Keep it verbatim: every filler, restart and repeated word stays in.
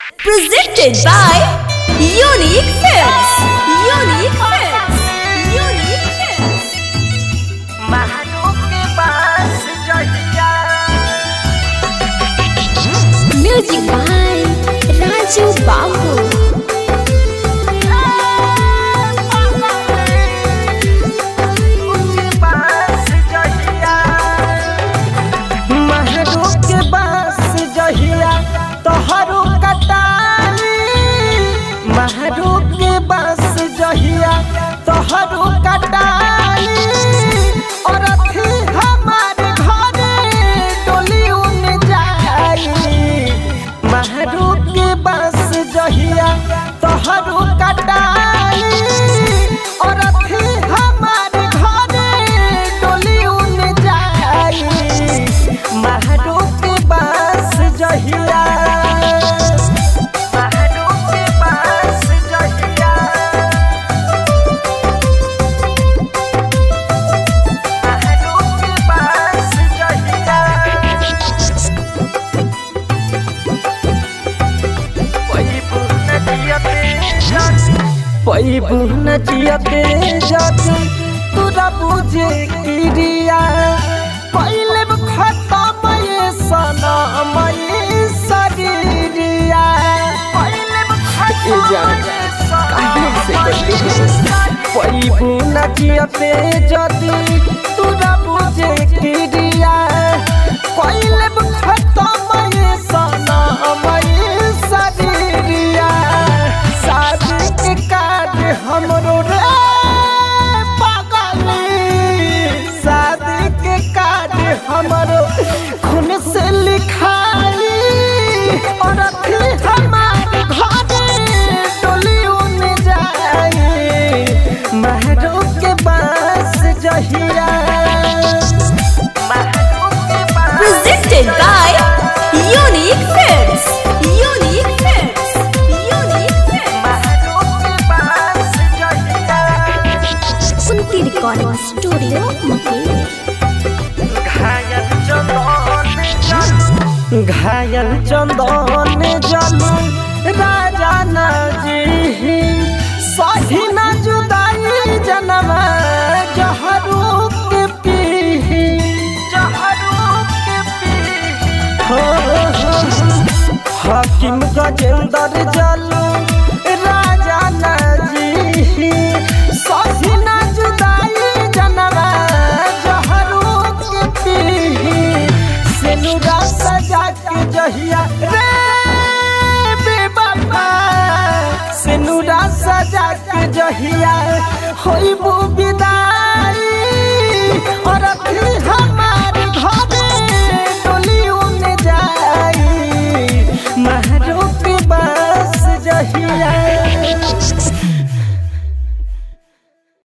Presented by Unique Films. Unique Films. Unique Films. Music by Raju Babu. तोहरो कटाई महरू के बस जहिया तोहरो कटाई और अथी हमारे घरे डोली उन जाई महरू के बस जहिया तोहरो कटाई और अथी हमारे घरे डोली उन जाई महरू के बस जहिया पैबू नचियते जाते तोरा बुझे क्रिया पहले खत्म ये सनम ये शरीरिया पहले पैबू नचियते जाते तोरा बुझे क्रिया पहले खत्म ये सनम ये शरीरिया हमरो रे पागली शादी के कार्ड हमरो खून से लिखाई और अथी हमारे घरे डोली उन जाई महरो के बस जहिया Presented by Unique Films. Unique Films. Recording Studio घायल चंदन जलू राजा नजी सही न जुदाई जन्म जहरू के पी जहरू के पी हो हकीम गजेंद्र जलू राजा नजी सही न जुदाई जन्म जहरू के पी सेनुरा सजा के जहिया रे बेबाबा सेनुरा सजा के जहिया होइबू विदाई और अथी हम